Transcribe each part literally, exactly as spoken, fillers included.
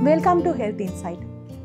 Welcome to health insight.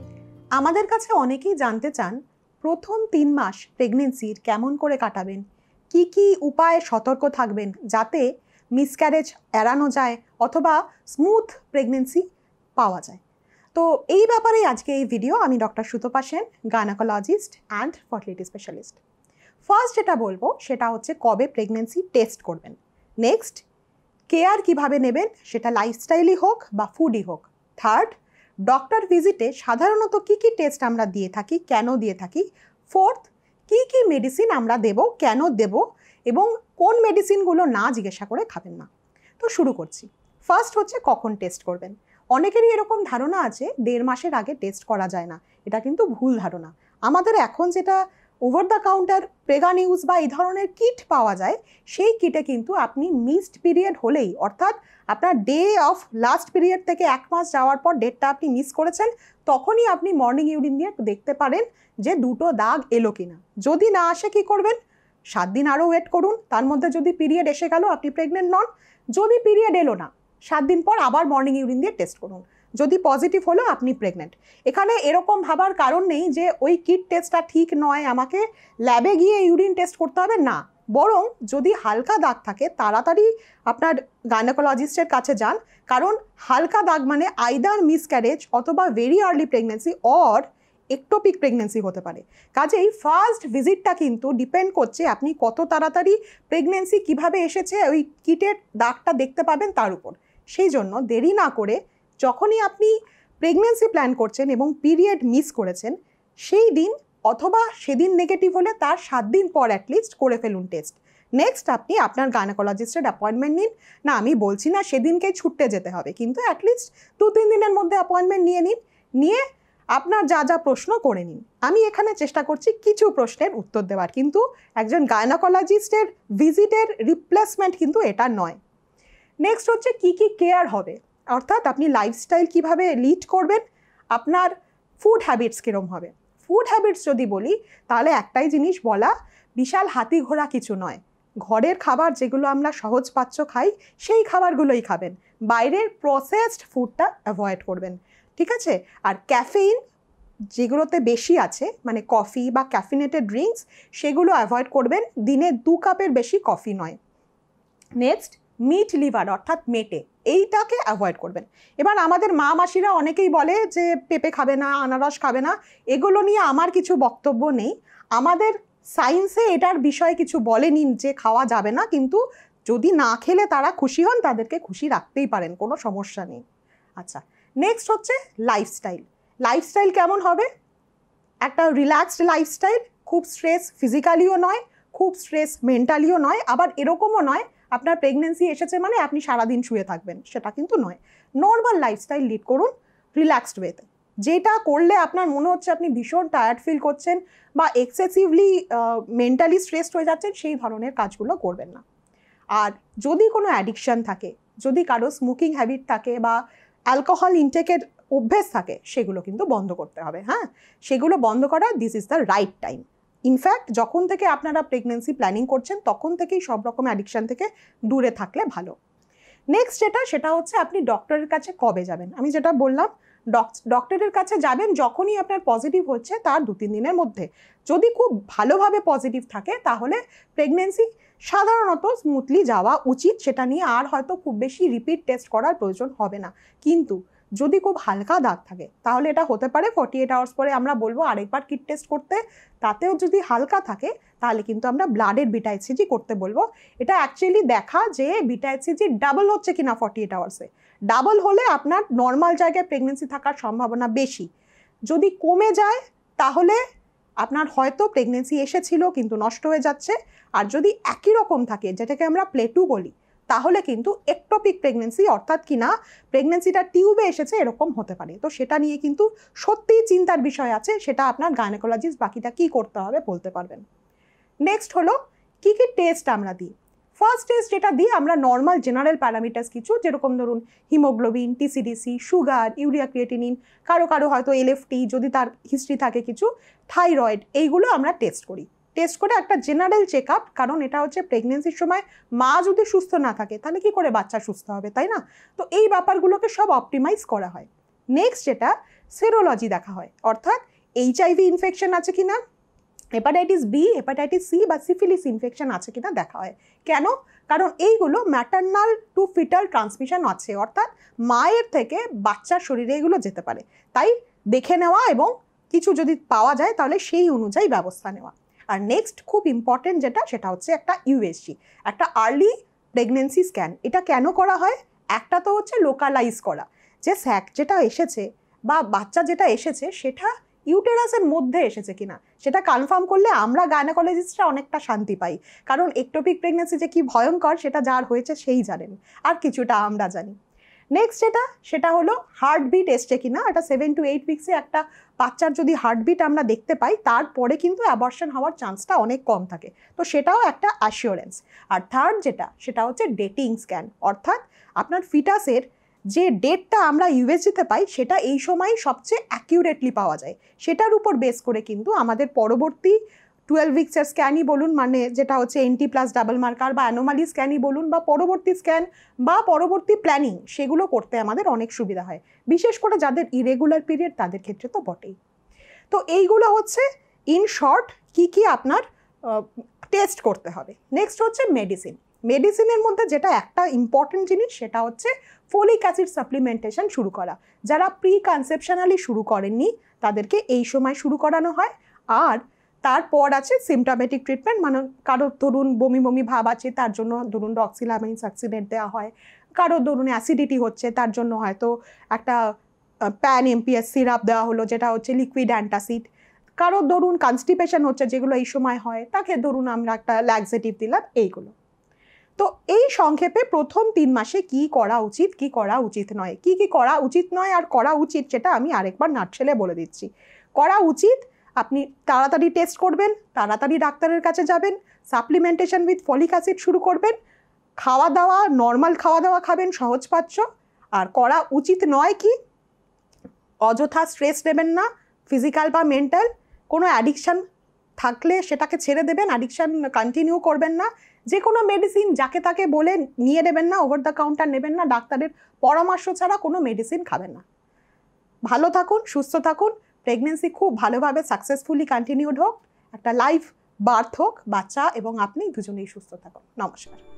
আমাদের কাছে অনেকেই জানতে চান প্রথম তিন মাস প্রেগনেন্সির কেমন করে কাটাবেন, কি কি উপায়ে সতর্ক থাকবেন যাতে মিসক্যারেজ এড়ানো যায় অথবা স্মুথ প্রেগনেন্সি পাওয়া যায়। তো এই ব্যাপারেই আজকে এই ভিডিও। আমি doctor Sutapa Sen, gynaecologist and fertility specialist. First যেটা বলবো সেটা হচ্ছে কবে প্রেগনেন্সি টেস্ট করবেন। নেক্সট, কেয়ার কিভাবে নেবেন, সেটা লাইফস্টাইলই হোক বা ফুডই হোক। থার্ড, ডক্টর ভিজিটে সাধারণত কি কি টেস্ট আমরা দিয়ে থাকি, কেন দিয়ে থাকি। ফোর্থ, কি কি মেডিসিন আমরা দেব, কেন দেব এবং কোন মেডিসিনগুলো না জিজ্ঞাসা করে খাবেন না। তো শুরু করছি। ফার্স্ট হচ্ছে কখন টেস্ট করবেন। অনেকেরই এরকম ধারণা আছে দেড় মাসের আগে টেস্ট করা যায় না। এটা কিন্তু ভুল ধারণা। আমাদের এখন যেটা over the counter Prega News বা এই ধরনের কিট পাওয়া যায়, সেই কিটে কিন্তু আপনি মিসড পিরিয়ড হলেই, অর্থাৎ আপনার ডে অফ লাস্ট পিরিয়ড থেকে এক মাস যাওয়ার পর ডেটটা আপনি মিস করেছেন, তখনই আপনি মর্নিং ইউরিন দিয়ে দেখতে পারেন যে দুটো দাগ এলো কিনা। যদি না আসে কি করবেন, সাত দিন আরও ওয়েট করুন। তার মধ্যে যদি পিরিয়ড এসে গেল আপনি প্রেগনেন্ট নন। যদি পিরিয়ড এলো না, সাত দিন পর আবার মর্নিং ইউরিন দিয়ে টেস্ট করুন। যদি পজিটিভ হলো আপনি প্রেগনেন্ট। এখানে এরকম ভাবার কারণ নেই যে ওই কিট টেস্টটা ঠিক নয়, আমাকে ল্যাবে গিয়ে ইউরিন টেস্ট করতে হবে, না। বরং যদি হালকা দাগ থাকে তাড়াতাড়ি আপনার গাইনোকোলজিস্টের কাছে যান, কারণ হালকা দাগ মানে আইদার মিসক্যারেজ অথবা very early pregnancy or ectopic pregnancy হতে পারে। কাজেই ফার্স্ট ভিজিটটা কিন্তু ডিপেন্ড করছে আপনি কত তাড়াতাড়ি প্রেগনেন্সি কিভাবে এসেছে ওই কিটের দাগটা দেখতে পাবেন তার উপর। সেই জন্য দেরি না করে যখনই আপনি প্রেগনেন্সি প্ল্যান করছেন এবং পিরিয়ড মিস করেছেন, সেই দিন অথবা সেদিন নেগেটিভ হলে তার সাত দিন পর অ্যাটলিস্ট করে ফেলুন টেস্ট। নেক্সট আপনি আপনার গাইনোকোলজিস্টের অ্যাপয়েন্টমেন্ট নিন। না, আমি বলছি না সেদিনকেই ছুটতে যেতে হবে, কিন্তু অ্যাটলিস্ট দু তিন দিনের মধ্যে অ্যাপয়েন্টমেন্ট নিয়ে নিন, নিয়ে আপনার যা যা প্রশ্ন করে নিন। আমি এখানে চেষ্টা করছি কিছু প্রশ্নের উত্তর দেওয়ার, কিন্তু একজন গাইনোকোলজিস্টের ভিজিটের রিপ্লেসমেন্ট কিন্তু এটা নয়। নেক্সট হচ্ছে কি কি কেয়ার হবে, অর্থাৎ আপনি লাইফস্টাইল কিভাবে লিড করবেন, আপনার ফুড হ্যাবিটস কীরকম হবে। ফুড হ্যাবিটস যদি বলি তাহলে একটাই জিনিস বলা, বিশাল হাতি ঘোড়া কিছু নয়। ঘরের খাবার যেগুলো আমরা সহজপাচ্য খাই সেই খাবারগুলোই খাবেন। বাইরের প্রসেসড ফুডটা অ্যাভয়েড করবেন, ঠিক আছে। আর ক্যাফেইন যেগুলোতে বেশি আছে, মানে কফি বা ক্যাফিনেটেড ড্রিঙ্কস, সেগুলো অ্যাভয়েড করবেন। দিনে দু কাপের বেশি কফি নয়। নেক্সট, মিট লিভার অর্থাৎ মেটে, এইটাকে অ্যাভয়েড করবেন। এবার আমাদের মা মাসিরা অনেকেই বলে যে পেঁপে খাবে না, আনারস খাবে না। এগুলো নিয়ে আমার কিছু বক্তব্য নেই। আমাদের সায়েন্সে এটার বিষয়ে কিছু বলেনি যে খাওয়া যাবে না, কিন্তু যদি না খেলে তারা খুশি হন, তাদেরকে খুশি রাখতেই পারেন, কোনো সমস্যা নেই। আচ্ছা, নেক্সট হচ্ছে লাইফস্টাইল। লাইফস্টাইল কেমন হবে? একটা রিল্যাক্সড লাইফস্টাইল, খুব স্ট্রেস ফিজিক্যালিও নয়, খুব স্ট্রেস মেন্টালিও নয়, আবার এরকমও নয় আপনার প্রেগনেন্সি এসেছে মানে আপনি সারাদিন শুয়ে থাকবেন, সেটা কিন্তু নয়। নর্মাল লাইফস্টাইল লিড করুন রিল্যাক্সড ওয়েতে। যেটা করলে আপনার মনে হচ্ছে আপনি ভীষণ টায়ার্ড ফিল করছেন বা এক্সেসিভলি মেন্টালি স্ট্রেসড হয়ে যাচ্ছেন, সেই ধরনের কাজগুলো করবেন না। আর যদি কোনো অ্যাডিকশান থাকে, যদি কারো স্মোকিং হ্যাবিট থাকে বা অ্যালকোহল ইনটেকের অভ্যেস থাকে, সেগুলো কিন্তু বন্ধ করতে হবে। হ্যাঁ, সেগুলো বন্ধ করা this is the right time. In fact যখন থেকে আপনারা প্রেগনেন্সি প্ল্যানিং করছেন তখন থেকেই সব রকম অ্যাডিকশান থেকে দূরে থাকলে ভালো। নেক্সট যেটা, সেটা হচ্ছে আপনি ডক্টরের কাছে কবে যাবেন। আমি যেটা বললাম, ডক্টরের কাছে যাবেন যখনই আপনার পজিটিভ হচ্ছে তার দু তিন দিনের মধ্যে। যদি খুব ভালোভাবে পজিটিভ থাকে তাহলে প্রেগনেন্সি সাধারণত স্মুথলি যাওয়া উচিত, সেটা নিয়ে আর হয়তো খুব বেশি রিপিট টেস্ট করার প্রয়োজন হবে না। কিন্তু যদি খুব হালকা দাগ থাকে তাহলে এটা হতে পারে ফর্টি এইট আওয়ার্স পরে আমরা বলবো আরেকবার কিট টেস্ট করতে। তাতেও যদি হালকা থাকে তাহলে কিন্তু আমরা ব্লাডের বিটা ইসিজি করতে বলবো। এটা অ্যাকচুয়ালি দেখা যে বিটা ইসিজি ডাবল হচ্ছে কিনা ফর্টি এইট আওয়ার্সে। ডাবল হলে আপনার নর্মাল জায়গায় প্রেগনেন্সি থাকার সম্ভাবনা বেশি। যদি কমে যায় তাহলে আপনার হয়তো প্রেগনেন্সি এসেছিল কিন্তু নষ্ট হয়ে যাচ্ছে। আর যদি একই রকম থাকে, যেটাকে আমরা প্লেটু বলি, তাহলে কিন্তু একটোপিক প্রেগনেন্সি, অর্থাৎ কিনা প্রেগনেন্সিটা টিউবে এসেছে, এরকম হতে পারে। তো সেটা নিয়ে কিন্তু সত্যিই চিন্তার বিষয় আছে, সেটা আপনার গাইনোকোলজিস্ট বাকিটা কী করতে হবে বলতে পারবেন। নেক্সট হলো কী কী টেস্ট আমরা দিই। ফার্স্ট টেস্ট যেটা দিই আমরা নর্মাল জেনারেল প্যারামিটার্স কিছু, যেরকম ধরুন haemoglobin, TC DC, sugar, urea creatinine, কারো কারো হয়তো এলএফটি যদি তার হিস্ট্রি থাকে কিছু, থাইরয়েড, এইগুলো আমরা টেস্ট করি। টেস্ট করে একটা জেনারেল চেক আপ, কারণ এটা হচ্ছে প্রেগনেন্সির সময় মা যদি সুস্থ না থাকে তাহলে কি করে বাচ্চা সুস্থ হবে, তাই না? তো এই ব্যাপারগুলোকে সব অপটিমাইজ করা হয়। নেক্সট যেটা সেরোলজি দেখা হয়, অর্থাৎ এইচআইভি ইনফেকশন আছে কিনা, হেপাটাইটিস বি, হেপাটাইটিস সি বা সিফিলিস ইনফেকশন আছে কিনা দেখা হয়। কেন? কারণ এইগুলো ম্যাটার্নাল টু ফিটাল ট্রান্সমিশন আছে, অর্থাৎ মায়ের থেকে বাচ্চার শরীরে এগুলো যেতে পারে, তাই দেখে নেওয়া এবং কিছু যদি পাওয়া যায় তাহলে সেই অনুযায়ী ব্যবস্থা নেওয়া। আর নেক্সট খুব ইম্পর্টেন্ট যেটা, সেটা হচ্ছে একটা ইউএসজি, একটা আর্লি প্রেগনেন্সি স্ক্যান। এটা কেন করা হয়? একটা তো হচ্ছে লোকালাইজ করা, যে স্যাক যেটা এসেছে বা বাচ্চা যেটা এসেছে সেটা ইউটেরাসের মধ্যে এসেছে কিনা সেটা কনফার্ম করলে আমরা গাইনোকোলজিস্টরা অনেকটা শান্তি পাই, কারণ একটোপিক প্রেগনেন্সি যে কি ভয়ঙ্কর সেটা যার হয়েছে সেই জানেন, আর কিছুটা আমরা জানি। নেক্সট যেটা, সেটা হলো হার্টবিট এসছে কিনা। এটা সেভেন টু এইট উইক্সে একটা বাচ্চার যদি হার্টবিট আমরা দেখতে পাই, তারপরে কিন্তু অ্যাবর্শন হওয়ার চান্সটা অনেক কম থাকে, তো সেটাও একটা অ্যাসিওরেন্স। আর থার্ড যেটা, সেটা হচ্ছে ডেটিং স্ক্যান, অর্থাৎ আপনার ফিটাসের যে ডেটটা আমরা ইউএসজিতে পাই সেটা এই সময় সবচেয়ে অ্যাকিউরেটলি পাওয়া যায়, সেটার উপর বেস করে কিন্তু আমাদের পরবর্তী টুয়েলভ উইক্সের স্ক্যানই বলুন, মানে যেটা হচ্ছে এনটি প্লাস ডাবল মার্কার বা অ্যানোমালি স্ক্যানই বলুন, বা পরবর্তী স্ক্যান বা পরবর্তী প্ল্যানিং, সেগুলো করতে আমাদের অনেক সুবিধা হয়, বিশেষ করে যাদের ইরেগুলার পিরিয়ড তাদের ক্ষেত্রে তো বটেই। তো এইগুলো হচ্ছে ইন শর্ট কি কি আপনার টেস্ট করতে হবে। নেক্সট হচ্ছে মেডিসিন। মেডিসিনের মধ্যে যেটা একটা ইম্পর্টেন্ট জিনিস, সেটা হচ্ছে ফোলিক অ্যাসিড সাপ্লিমেন্টেশন শুরু করা। যারা প্রি কনসেপশনালি শুরু করেননি তাদেরকে এই সময় শুরু করানো হয়। আর তারপর আছে সিমটোমেটিক ট্রিটমেন্ট, মানে কারোর ধরুন বমি বমি ভাব আছে, তার জন্য ধরুন ডক্সিলামাইন সাকসিনেট দেওয়া হয়, কারোর ধরুন অ্যাসিডিটি হচ্ছে তার জন্য হয়তো একটা প্যান এমপিএস সিরাপ দেওয়া হলো, যেটা হচ্ছে লিকুইড অ্যান্টাসিড, কারোর ধরুন কনস্টিপেশন হচ্ছে যেগুলো এই সময় হয়, তাকে ধরুন আমরা একটা ল্যাক্সেটিভ দিলাম, এইগুলো। তো এই সংক্ষেপে প্রথম তিন মাসে কি করা উচিত, কি করা উচিত নয়, কি কি করা উচিত নয় আর করা উচিত, সেটা আমি আরেকবার নাটশেলে বলে দিচ্ছি। করা উচিত, আপনি তাড়াতাড়ি টেস্ট করবেন, তাড়াতাড়ি ডাক্তারের কাছে যাবেন, সাপ্লিমেন্টেশন উইথ ফলিক অ্যাসিড শুরু করবেন, খাওয়া দাওয়া নর্মাল খাওয়া দাওয়া খাবেন সহজপাচ্য। আর করা উচিত নয় কি, অযথা স্ট্রেস নেবেন না, ফিজিক্যাল বা মেন্টাল। কোনো অ্যাডিকশান থাকলে সেটাকে ছেড়ে দেবেন, অ্যাডিকশান কন্টিনিউ করবেন না। যে কোনো মেডিসিন যাকে তাকে বলে নিয়ে নেবেন না, ওভার দ্য কাউন্টার নেবেন না, ডাক্তারের পরামর্শ ছাড়া কোনো মেডিসিন খাবেন না। ভালো থাকুন, সুস্থ থাকুন, প্রেগনেন্সি খুব ভালোভাবে সাকসেসফুলি কন্টিনিউড হোক, একটা লাইফ বার্থ হোক, বাচ্চা এবং আপনি দুজনেই সুস্থ থাকুন। নমস্কার।